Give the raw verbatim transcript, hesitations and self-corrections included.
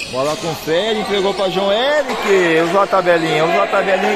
Bola com o Fred, entregou para João Eric. Usou a tabelinha, usou a tabelinha.